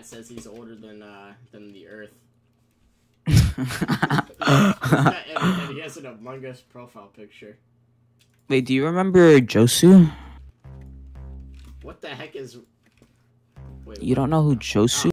chat says he's older than the Earth. And he has an Among Us profile picture. Wait, do you remember Josu? What the heck is... Wait, you don't know who Josu